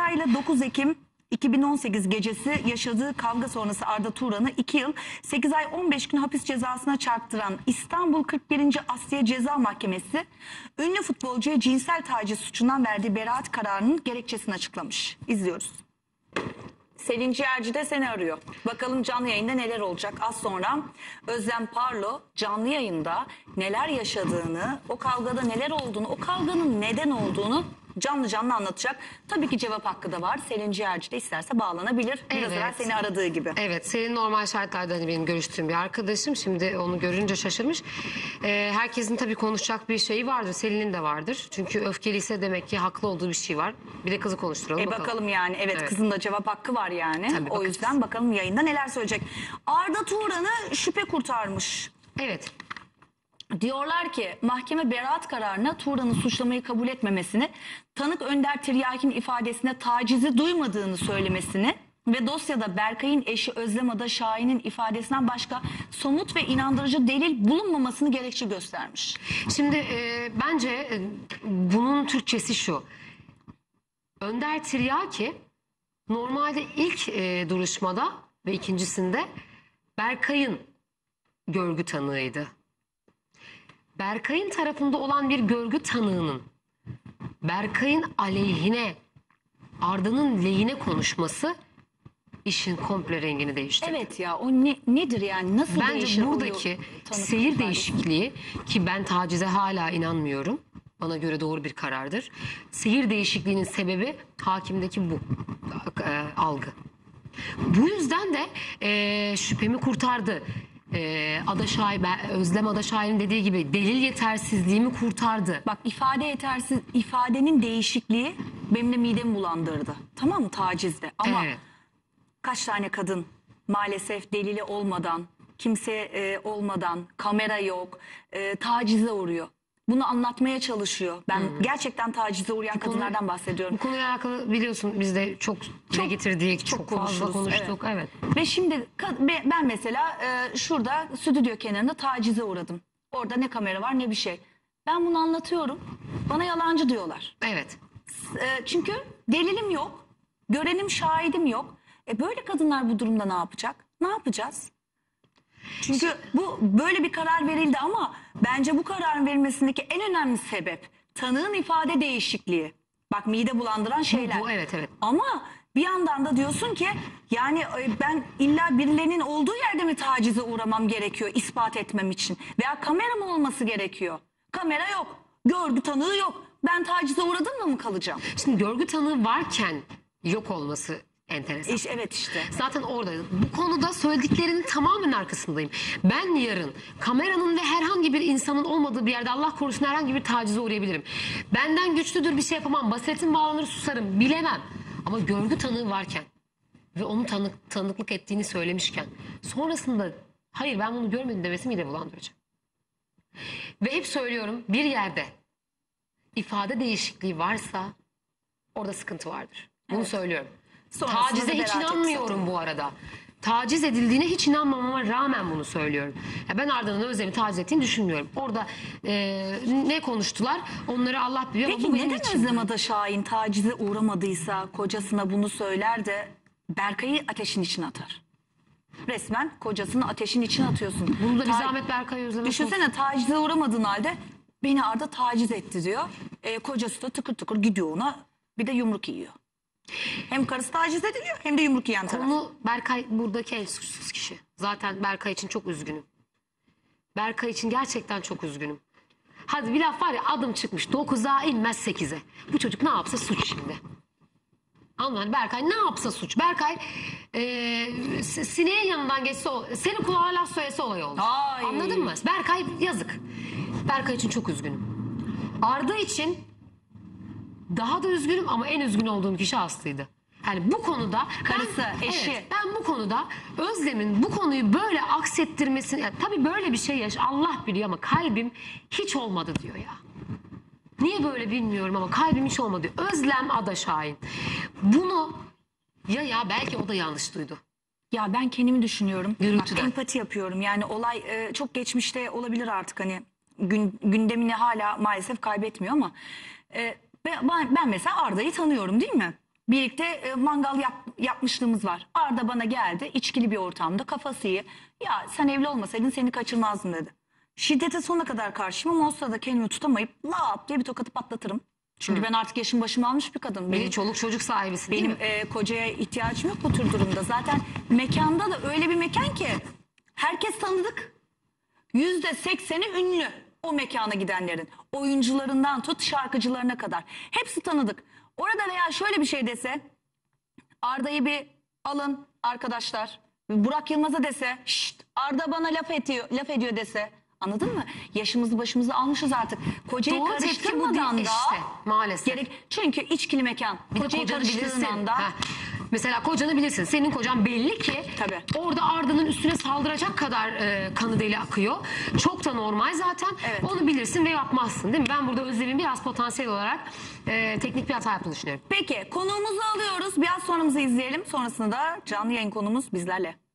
ile 9 Ekim 2018 gecesi yaşadığı kavga sonrası Arda Turan'ı 2 yıl 8 ay 15 gün hapis cezasına çarptıran İstanbul 41. Asliye Ceza Mahkemesi ünlü futbolcuya cinsel taciz suçundan verdiği beraat kararının gerekçesini açıklamış. İzliyoruz. Selin Ciğerci de seni arıyor. Bakalım canlı yayında neler olacak. Az sonra Özlem Parlo canlı yayında neler yaşadığını, o kavgada neler olduğunu, o kavganın neden olduğunu canlı canlı anlatacak. Tabii ki cevap hakkı da var. Selin Ciğerci de isterse bağlanabilir. Biraz evvel seni aradığı gibi. Evet, Selin normal şartlarda hani benim görüştüğüm bir arkadaşım. Şimdi onu görünce şaşırmış. Herkesin tabii konuşacak bir şeyi vardır. Selin'in de vardır. Çünkü öfkeliyse demek ki haklı olduğu bir şey var. Bir de kızı konuşturalım bakalım yani. Evet, kızın da cevap hakkı var yani. Tabii, o yüzden bakalım yayında neler söyleyecek. Arda Turan'ı şüphe kurtarmış. Evet. Diyorlar ki mahkeme beraat kararına Turan'ın suçlamayı kabul etmemesini, tanık Önder Tiryaki'nin ifadesine tacizi duymadığını söylemesini ve dosyada Berkay'ın eşi Özlem Ada Şahin'in ifadesinden başka somut ve inandırıcı delil bulunmamasını gerekçe göstermiş. Şimdi bence bunun Türkçesi şu. Önder Tiryaki normalde ilk duruşmada ve ikincisinde Berkay'ın görgü tanığıydı. Berkay'ın tarafında olan bir görgü tanığının Berkay'ın aleyhine, Arda'nın lehine konuşması işin komple rengini değiştirdi. Evet ya, o nedir yani, nasıl değişir? Bence buradaki seyir değişikliği, ki ben tacize hala inanmıyorum. Bana göre doğru bir karardır. Seyir değişikliğinin sebebi hakimdeki bu algı. Bu yüzden de şüphemi kurtardı. Özlem Ada Şahin'in dediği gibi delil yetersizliğimi kurtardı. Bak, ifadenin değişikliği benim de midemi bulandırdı. Tamam mı, tacizde? Ama kaç tane kadın maalesef delili olmadan, kimse olmadan, kamera yok, tacize uğruyor. Bunu anlatmaya çalışıyor. Ben gerçekten tacize uğrayan kadınlardan bahsediyorum. Bu konuyla alakalı biliyorsun biz de çok getirdik, çok fazla konuştuk. Evet. Ve şimdi ben mesela şurada stüdyo kenarında tacize uğradım. Orada ne kamera var ne bir şey. Ben bunu anlatıyorum. Bana yalancı diyorlar. Evet. Çünkü delilim yok. Görenim, şahidim yok. Böyle kadınlar bu durumda ne yapacak? Ne yapacağız? Çünkü bu böyle bir karar verildi ama bence bu kararın verilmesindeki en önemli sebep tanığın ifade değişikliği. Bak, mide bulandıran şeyler. Evet. Ama bir yandan da diyorsun ki yani ben illa birilerinin olduğu yerde mi tacize uğramam gerekiyor ispat etmem için? Veya kamera mı olması gerekiyor? Kamera yok, görgü tanığı yok. Ben tacize uğradım mı kalacağım? Şimdi görgü tanığı varken yok olması enteresan. Evet işte. Zaten orada. Bu konuda söylediklerinin tamamen arkasındayım. Ben yarın kameranın ve herhangi bir insanın olmadığı bir yerde, Allah korusun, herhangi bir tacize uğrayabilirim. Benden güçlüdür, bir şey yapamam. Basiretim bağlanır, susarım. Bilemem. Ama görgü tanığı varken ve onun tanıklık ettiğini söylemişken sonrasında hayır ben bunu görmedim demesi mide bulandırıcı. Ve hep söylüyorum, bir yerde ifade değişikliği varsa orada sıkıntı vardır. Bunu söylüyorum. Tacize hiç inanmıyorum bu arada. Taciz edildiğine hiç inanmamama rağmen bunu söylüyorum. Ya ben Arda'nın Özlem'i taciz ettiğini düşünmüyorum. Orada ne konuştular onları Allah biliyor. Peki ama neden Özlem Ada Şahin tacize uğramadıysa kocasına bunu söyler de Berkay'ı ateşin içine atar? Resmen kocasını ateşin içine atıyorsun. Bunu da bir zahmet Berkay'ı Özlem'e düşünsene, tacize uğramadığın halde beni Arda taciz etti diyor. Kocası da tıkır tıkır gidiyor ona, bir de yumruk yiyor. Hem karısı taciz ediliyor hem de yumruk yiyen taraf. Konu Berkay buradaki en suçsuz kişi. Zaten Berkay için çok üzgünüm. Berkay için gerçekten çok üzgünüm. Hadi bir laf var ya, adım çıkmış 9'a inmez 8'e. Bu çocuk ne yapsa suç şimdi. Anladın, Berkay ne yapsa suç. Berkay sineğin yanından geçse, senin kulağına laf söylese olay oldu. Anladın mı? Berkay yazık. Berkay için çok üzgünüm. Arda için daha da üzgünüm ama en üzgün olduğum kişi Aslı'ydı. Yani bu konuda karısı, eşi. Evet, ben bu konuda Özlem'in bu konuyu böyle aksettirmesini, yani tabii böyle bir şey Allah biliyor ama kalbim hiç olmadı diyor ya. Niye böyle bilmiyorum ama kalbim hiç olmadı diyor. Özlem Ada Şahin. Bunu ya belki o da yanlış duydu. Ya ben kendimi düşünüyorum. Gürültüden. Empati yapıyorum. Yani olay çok geçmişte olabilir artık, hani gündemini hala maalesef kaybetmiyor ama ben mesela Arda'yı tanıyorum değil mi? Birlikte mangal yapmışlığımız var. Arda bana geldi, içkili bir ortamda, kafası iyi. Ya sen evli olmasaydın seni kaçırmazdım dedi. Şiddete sonuna kadar karşıyım ama o sırada kendimi tutamayıp lap diye bir tokatı patlatırım. Çünkü ben artık yaşım başımı almış bir kadın. Bir çoluk çocuk sahibisin değil Benim mi? kocaya ihtiyacım yok bu tür durumda. Zaten mekanda da öyle bir mekan ki herkes tanıdık. %80'i ünlü o mekana gidenlerin. Oyuncularından tut şarkıcılarına kadar. Hepsi tanıdık. Orada veya şöyle bir şey dese, Arda'yı bir alın arkadaşlar. Burak Yılmaz'a dese, şşt Arda bana laf ediyor dese. Anladın mı? Yaşımızı başımızı almışız artık. Kocayı Doğru tepki bu karıştırmadan değil da işte, maalesef. çünkü içkili mekan. Bir de Kocayı kocanı karıştırdığın bilirsin. anda Heh. Mesela kocanı bilirsin. Senin kocan belli ki Tabii. orada Arda'nın üstüne saldıracak kadar kanı deli akıyor. Çok da normal zaten. Evet. Onu bilirsin ve yapmazsın değil mi? Ben burada Özlem'in biraz potansiyel olarak teknik bir hata yaptığını düşünüyorum. Peki konuğumuzu alıyoruz. Biraz sonramizi izleyelim. Sonrasında da canlı yayın konumuz bizlerle.